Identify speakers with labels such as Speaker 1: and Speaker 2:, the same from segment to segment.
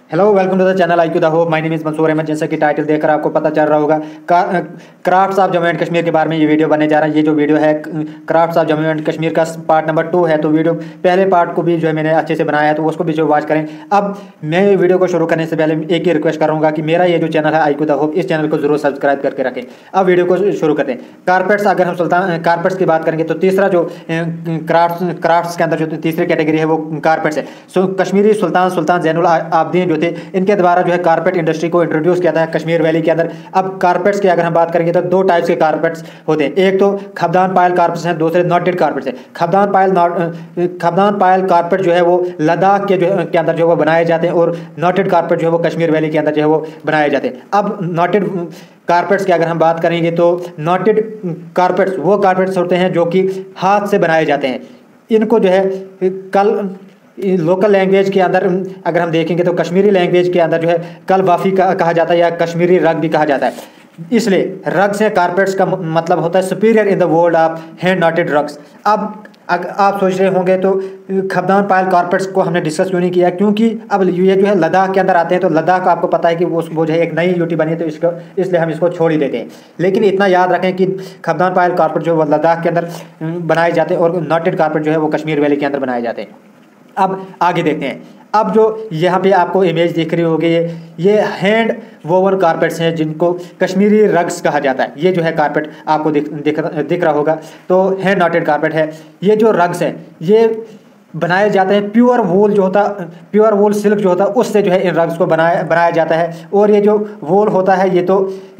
Speaker 1: Hello, welcome to the channel IQ the hope. My name is Mansoor Ahmed. जैसा कि title देखकर आपको पता चल रहा होगा, crafts of Jammu and Kashmir के बारे में ये वीडियो बनने जा रहा है। ये जो वीडियो है crafts of Jammu and Kashmir का पार्ट नंबर 2 है। तो वीडियो पहले पार्ट को भी जो है मैंने अच्छे से बनाया है, तो उसको भी जो वॉच करें। अब मैं ये वीडियो को शुरू करने से पहले एक ही रिक्वेस्ट करूँगा कि मेरा ये जो चैनल है IQ द होप, इस चैनल को जरूर सब्सक्राइब करके रखें। अब वीडियो को शुरू करते हैं। कारपेट्स, अगर हम कारपेट्स की बात करेंगे तो तीसरा जो क्राफ्ट्स के अंदर जो तीसरी कैटेगरी है वो कारपेट्स है। सो कश्मीरी सुल्तान जैनुल आबदीन जो थे, इनके द्वारा जो है कारपेट इंडस्ट्री को इंट्रोड्यूस किया था कश्मीर वैली के अंदर। अब कारपेट्स की अगर हम बात करेंगे तो दो टाइप्स के कारपेट्स होते हैं। एक तो खबदान पायल कारपेट्स हैं, दूसरे नॉटेड कारपेट्स हैं। खबदान पायल कारपेट जो है वो लद्दाख के अंदर जो है वो बनाए जाते हैं, और नॉटेड कारपेट जो है वो कश्मीर वैली के अंदर जो है वो बनाए जाते हैं। अब नॉटेड कारपेट्स की अगर हम बात करेंगे तो नॉटेड कारपेट्स वो कारपेट्स होते हैं जो कि हाथ से बनाए जाते हैं। इनको जो है लोकल लैंग्वेज के अंदर अगर हम देखेंगे तो कश्मीरी लैंग्वेज के अंदर जो है कल बाफ़ी कहा जाता है, या कश्मीरी रग भी कहा जाता है। इसलिए रग्स या कारपेट्स का मतलब होता है superior in the world of hand knotted rugs. अब आप सोच रहे होंगे तो खबदान पायल कारपेट्स को हमने डिस्कस क्यों नहीं किया, क्योंकि अब ये जो है लद्दाख के अंदर आते हैं, तो लद्दाख आपको पता है कि वो जो है एक नई यूटी बनी है, तो इसलिए हम इसको छोड़ ही देते हैं। लेकिन इतना याद रखें कि खबदान पायल कारपेट जो है लद्दाख के अंदर बनाए जाते हैं, और नॉटेड कारपेट जो है वो कश्मीर वैली के अंदर बनाए जाते हैं। अब आगे देखते हैं। अब जो यहाँ पे आपको इमेज दिख रही होगी, ये हैंड वोवन कारपेट्स हैं जिनको कश्मीरी रग्स कहा जाता है। ये जो है कारपेट आपको दिख रहा होगा, तो हैंड नॉटेड कारपेट है। ये जो रग्स हैं ये बनाए जाते हैं प्योर वूल सिल्क जो होता है उससे जो है इन रग्स को बनाया जाता है। और ये जो वूल होता है ये तो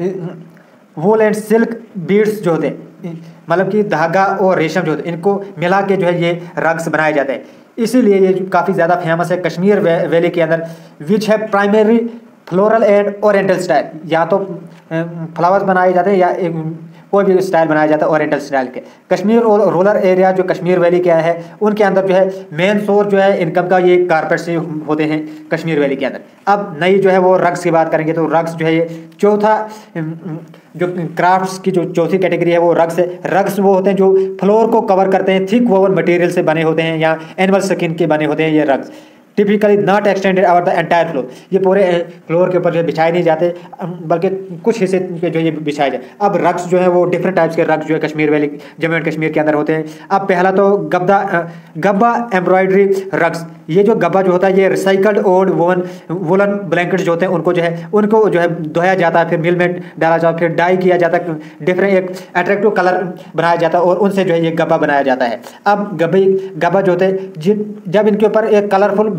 Speaker 1: वूल एंड सिल्क बीड्स जो होते हैं, मतलब कि धागा और रेशम जो होते हैं, इनको मिला के जो है ये रग्स बनाए जाते हैं। इसीलिए ये काफ़ी ज़्यादा फेमस है कश्मीर वैली के अंदर, विच है primary floral and oriental style. या तो फ्लावर्स बनाए जाते हैं या कोई भी स्टाइल बनाया जाता है ओरिएंटल स्टाइल के। कश्मीर और रूरल एरिया जो कश्मीर वैली के है उनके अंदर जो है मेन सोर्स जो है इनकम का ये कारपेट्स होते हैं कश्मीर वैली के अंदर। अब नई जो है वो रग्स की बात करेंगे तो रग्स जो है ये चौथा जो क्राफ्ट्स की जो चौथी कैटेगरी है वो रग्स है। रग्स वो होते हैं जो फ्लोर को कवर करते हैं, थिक वोवन मटेरियल से बने होते हैं या एनिमल स्किन के बने होते हैं ये rugs. Typically not extended over the entire floor. ये पूरे फ्लोर के ऊपर जो बिछाए नहीं जाते, बल्कि कुछ हिस्से पे जो ये बिछाए जाए। अब रग्स जो है वो डिफरेंट टाइप्स के रग्स जो है कश्मीर वैली जम्मू एंड कश्मीर के अंदर होते हैं। अब पहला तो गब्बा एम्ब्रॉयडरी रग्स। ये जो गब्बा जो होता है ये रिसाइकल्ड ओल्ड वुलन ब्लैंकेट्स जो होते हैं उनको जो है धोया जाता है, फिर मिल में डाला जाता है, फिर डाई किया जाता है, डिफरेंट एक अट्रैक्टिव कलर बनाया जाता है और उनसे जो है ये गब्बा बनाया जाता है। अब गब्बा जो होते हैं जब इनके ऊपर एक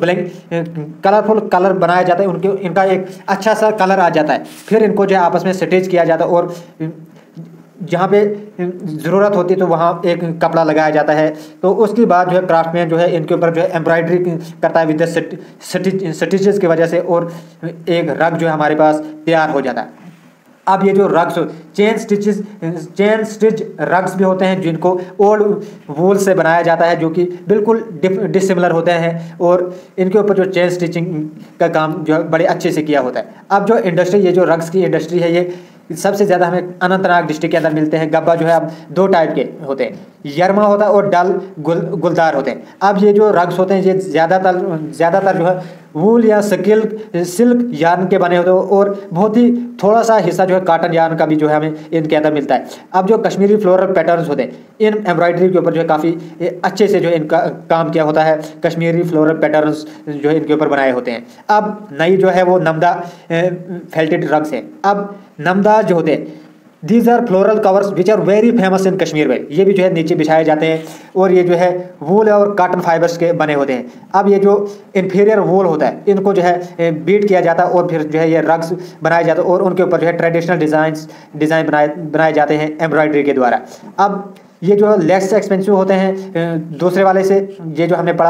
Speaker 1: कलरफुल कलर बनाया जाता है, इनका एक अच्छा सा कलर आ जाता है, फिर इनको जो है आपस में स्टिच किया जाता है, और जहाँ पे ज़रूरत होती है तो वहाँ एक कपड़ा लगाया जाता है। तो उसके बाद जो है क्राफ्टमैन जो है इनके ऊपर जो है एम्ब्रॉयडरी करता है विद स्टिचेस की वजह से, और एक रग जो है हमारे पास तैयार हो जाता है। अब ये जो रग्स चेन स्टिच रग्स भी होते हैं जिनको ओल्ड वूल से बनाया जाता है, जो कि बिल्कुल डिसिमिलर होते हैं, और इनके ऊपर जो चेन स्टिचिंग का काम जो है बड़े अच्छे से किया होता है। अब जो इंडस्ट्री, ये जो रग्स की इंडस्ट्री है, ये सबसे ज़्यादा हमें अनंतनाग डिस्ट्रिक्ट के अंदर मिलते हैं। गब्बा जो है अब दो टाइप के होते हैं, यरमा होता है और डल गुलदार होते हैं। अब ये जो रग्स होते हैं ये ज़्यादातर जो है वूल या सिल्क यार्न के बने होते हैं, और बहुत ही थोड़ा सा हिस्सा जो है कॉटन यार्न का भी जो है हमें इनके अंदर मिलता है। अब जो कश्मीरी फ्लोरल पैटर्न्स होते हैं, इन एम्ब्रॉयडरी के ऊपर जो है काफ़ी अच्छे से जो है इनका काम किया होता है। कश्मीरी फ्लोरल पैटर्न्स जो है इनके ऊपर बनाए होते हैं। अब नई जो है वो नमदा फेल्टेड रग्स है। अब नमदा जो होते हैं, these are floral covers which are very famous in Kashmir valley. ये भी जो है नीचे बिछाए जाते हैं, और ये जो है वूल और कॉटन फाइबर्स के बने होते हैं। अब ये जो इन्फीरियर वूल होता है इनको जो है बीट किया जाता है, और फिर जो है ये रग्स बनाए जाते हैं, और उनके ऊपर जो है ट्रेडिशनल डिज़ाइन बनाए जाते हैं एम्ब्रॉयडरी के द्वारा। अब ये जो लेस एक्सपेंसिव होते हैं दूसरे वाले से, ये जो हमने पढ़ा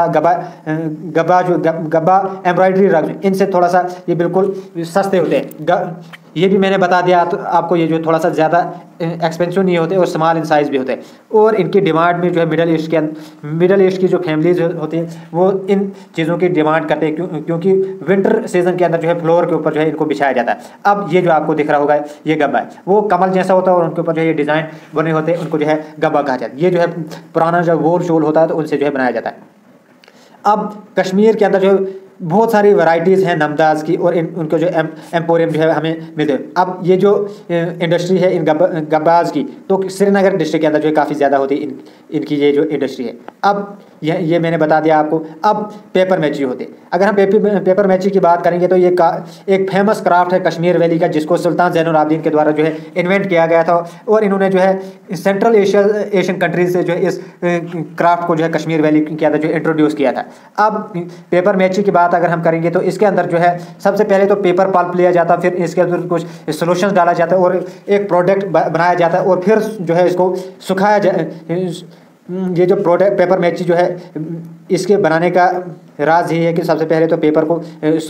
Speaker 1: गब्बा एम्ब्रॉयडरी रग, इनसे थोड़ा सा ये बिल्कुल सस्ते होते हैं। ये भी मैंने बता दिया तो आपको, ये जो थोड़ा सा ज़्यादा एक्सपेंसिव नहीं होते और स्मॉल इन साइज़ भी होते हैं। और इनकी डिमांड में जो है मिडल ईस्ट की जो फैमिलीज होती हैं वो इन चीज़ों की डिमांड करते हैं, क्योंकि विंटर सीजन के अंदर जो है फ्लोर के ऊपर जो है इनको बिछाया जाता है। अब ये जो आपको दिख रहा होगा ये गब्बा है, वो कमल जैसा होता है, और उनके ऊपर जो है ये डिज़ाइन बने होते हैं, उनको जो है गब्बा कहा जाता है। ये जो है पुराना जो वोल शोल होता है तो उनसे जो है बनाया जाता है। अब कश्मीर के अंदर जो बहुत सारी वैरायटीज़ हैं नमदाज की, और उनको जो एम्पोरियम जो है हमें मिलते हैं। अब ये जो इंडस्ट्री है इन गब्बाज की, तो श्रीनगर डिस्ट्रिक्ट के अंदर जो है काफ़ी ज़्यादा होती है इनकी ये जो इंडस्ट्री है। अब ये मैंने बता दिया आपको। अब पेपर मैची होते, अगर हम पेपर मैची की बात करेंगे तो ये एक फेमस क्राफ्ट है कश्मीर वैली का, जिसको सुल्तान ज़ैनुल आबिदीन के द्वारा जो है इन्वेंट किया गया था, और इन्होंने जो है सेंट्रल एशियन कंट्रीज से जो है इस क्राफ्ट को जो है कश्मीर वैली किया था, जो इंट्रोड्यूस किया था। अब पेपर मैची की बात अगर हम करेंगे तो इसके अंदर जो है सबसे पहले तो पेपर पल्प लिया जाता है, फिर इसके अंदर कुछ सोल्यूशन डाला जाता है और एक प्रोडक्ट बनाया जाता है, और फिर जो है इसको सुखाया ये जो प्रोडक्ट पेपर मैची जो है इसके बनाने का राज यही है कि सबसे पहले तो पेपर को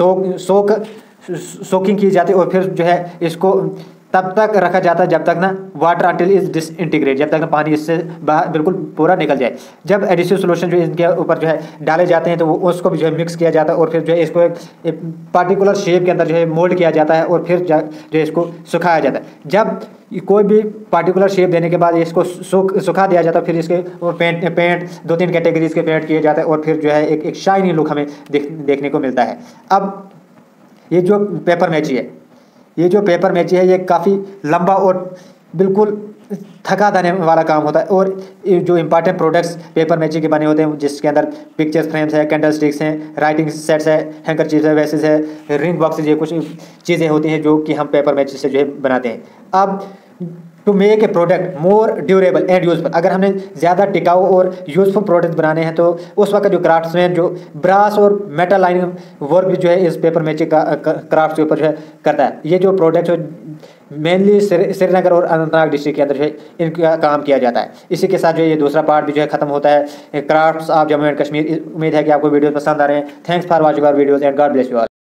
Speaker 1: सोकिंग की जाती है, और फिर जो है इसको तब तक रखा जाता है जब तक ना वाटर अंटिल इज डिसइंटीग्रेट, जब तक ना पानी इससे बाहर बिल्कुल पूरा निकल जाए। जब एडिसिव सोल्यूशन जो इनके ऊपर जो है डाले जाते हैं तो वो उसको भी जो है मिक्स किया जाता है, और फिर जो है इसको एक पार्टिकुलर शेप के अंदर जो है मोल्ड किया जाता है, और फिर जो है इसको सुखाया जाता है। जब कोई भी पार्टिकुलर शेप देने के बाद इसको सुखा दिया जाता है, फिर इसके और पेंट 2-3 कैटेगरीज के पेंट किए जाते हैं, और फिर जो है एक शाइनी लुक हमें देखने को मिलता है। अब ये जो पेपर मैची है, ये काफ़ी लंबा और बिल्कुल थका देने वाला काम होता है, और जो इंपॉर्टेंट प्रोडक्ट्स पेपर मैची के बने होते हैं जिसके अंदर पिक्चर्स फ्रेम्स है, कैंडल स्टिक्स हैं, राइटिंग सेट्स है, हैंकरचीफ्स है, वैसेस है, रिंग बॉक्सेस, ये कुछ चीज़ें होती हैं जो कि हम पेपर मैची से जो है बनाते हैं। अब to make a product more durable and useful, अगर हमने ज़्यादा टिकाऊ और यूजफुल प्रोडक्ट बनाने हैं तो उस वक्त जो क्राफ्ट्समैन जो ब्रास और मेटल लाइनिंग वर्क भी जो है इस पेपर मैची का क्राफ्ट के ऊपर जो है करता है। ये जो प्रोडक्ट मेनली श्रीनगर और अनंतनाग डिस्ट्रिक्ट के अंदर जो है इनका काम किया जाता है। इसी के साथ जो है ये दूसरा पार्ट भी जो है खत्म होता है crafts of Jammu and Kashmir. उम्मीद है कि आपको वीडियो पसंद आ रहे हैं। Thanks for watching our videos and God bless you all.